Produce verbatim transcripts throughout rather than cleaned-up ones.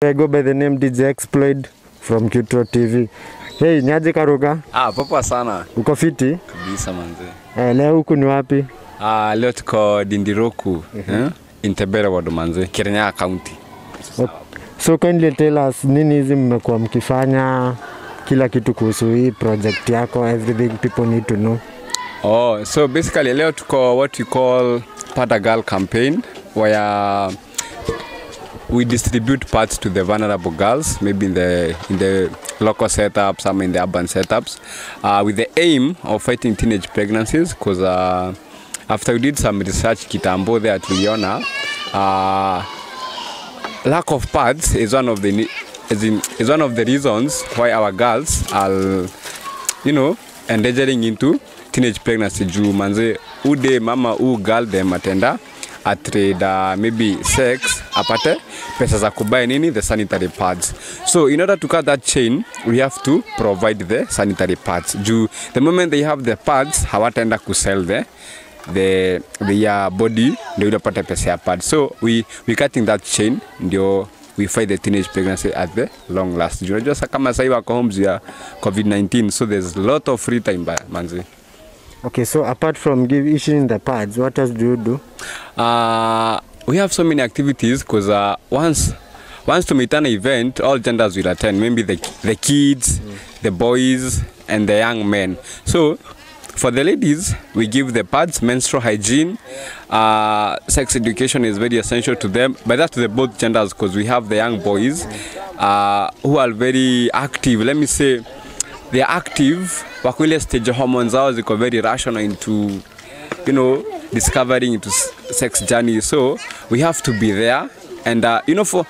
I go by the name D J Exploid from Q-Tro T V. Hey, niaje Karuga? Ah, popoa sana. Uko fiti? Kabisa manze. Eh, leo huku ni wapi? Ah, leo tuko Dindiroku, mm-hmm. eh? Intebera ward manze, Kirinyaga County. So, so kindly tell us nini hizi mmekuwa mkifanya, kila kitu kuhusu hii project yako, everything people need to know. Oh, so basically leo tuko what we call Pad a Girl campaign, where we distribute pads to the vulnerable girls, maybe in the in the local setups, some in the urban setups, uh, with the aim of fighting teenage pregnancies. Because uh, after we did some research, kitambo there tuliona, uh, lack of pads is one of the is, in, is one of the reasons why our girls are, you know, endangering into teenage pregnancy. Juu manze ude mama u girl dem atenda a trade uh, maybe sex apate pesa za kubuy nini the sanitary pads. So in order to cut that chain, we have to provide the sanitary pads. Juu the moment they have the pads, hawataenda kusell the the the uh, body ndio unapata pesa ya pads. So we we cutting that chain ndio we fight the teenage pregnancy at the long last. Juu unajua kama sasa wako homes ya COVID nineteen, so there's a lot of free time by manzi. Okay, so apart from give issuing the pads, what else do you do? Uh, we have so many activities because uh, once once to meet an event, all genders will attend. Maybe the the kids, mm. the boys, and the young men. So for the ladies, we give the pads, menstrual hygiene, uh, sex education is very essential to them. But that's to the both genders because we have the young boys uh, who are very active. Let me say, they are active. Wako ile stage hormones zao ziko very rational into, you know, discovering into sex journey. So we have to be there. And uh, you know, for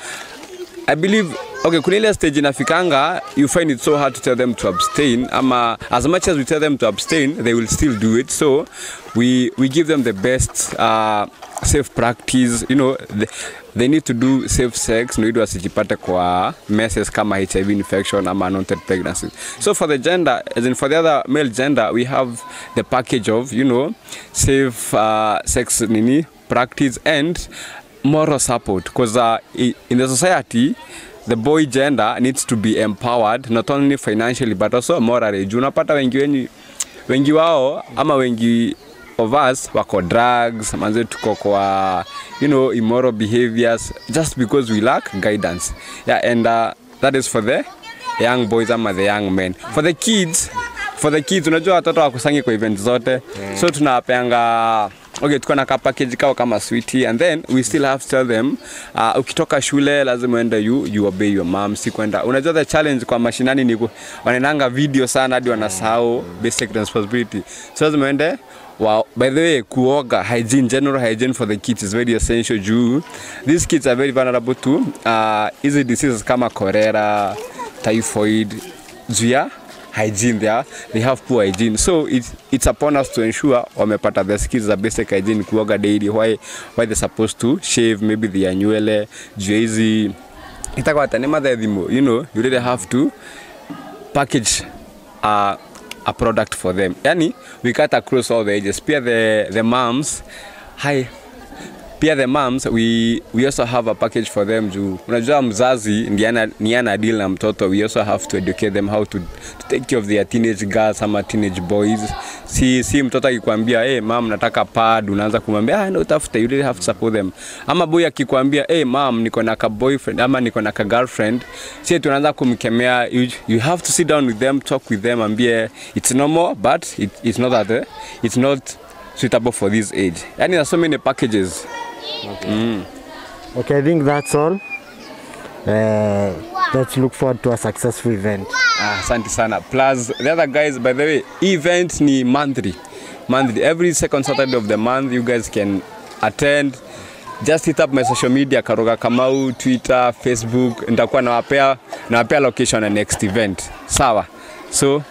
I believe, okay, kuna ile stage inafikanga, you find it so hard to tell them to abstain. Ama as much as we tell them to abstain, they will still do it. So we we give them the best uh, safe practice. You know, the, they need to do safe sex no ido asijipate kwa messes kama H I V infection ama unwanted pregnancy. So for the gender, as in for the other male gender, we have the package of, you know, safe uh, sex nini practice and moral support, because uh, in the society the boy gender needs to be empowered not only financially but also morally. Unapata wengi wengi wengi wao ama wengi of us wako drugs, manze tuko kwa, you know, immoral behaviors just because we lack guidance. Yeah, and uh, that is for the young boys ama the young men. For the kids, for the kids unajua watoto wakusangi kwa event zote. Yeah. So tunapeanga, okay, tuko na ka package kao kama sweetie, and then we still have to tell them uh, ukitoka shule lazima uende you you obey your mom, si kwenda. Unajua the challenge kwa mashinani ni wanaenanga video sana hadi wanasahau basic responsibility. So lazima uende. Wow, by the way, kuoga, hygiene, general hygiene for the kids is very essential. Juu these kids are very vulnerable to uh, easy diseases kama cholera, typhoid. Juu hygiene there, they have poor hygiene. So it's it's upon us to ensure wamepata the skills za basic hygiene, kuoga daily. Why why they're supposed to shave maybe the annually, juu hizi itakuwa tanema the demo. You know, you really have to package uh, a product for them. Yani, we cut across all the ages. Pia the the moms, hi. Pia the moms, we we also have a package for them. Juu unajua mzazi ni ana deal na mtoto. We also have to educate them how to, to take care of their teenage girls ama teenage boys. Si si mtoto akikwambia, "Hey mom, nataka pad," unaanza kumwambia, "Ah, no, utafuta." You really have to support them. Ama boy akikwambia, "Hey mom, niko na ka boyfriend ama niko na ka girlfriend," si tunaanza kumkemea. You, you have to sit down with them, talk with them, ambie it's normal, but it, it's not that uh, it's not suitable for this age. Yani there's so many packages. Okay. Mm. Okay, I think that's all. Uh, let's look forward to a successful event. Ah, asante sana. Plus the other guys, by the way, event ni monthly. Monthly. Every second Saturday of the month, you guys can attend. Just hit up my social media, Karuga Kamau, Twitter, Facebook. Nitakuwa nawapea nawapea location and next event. Sawa. So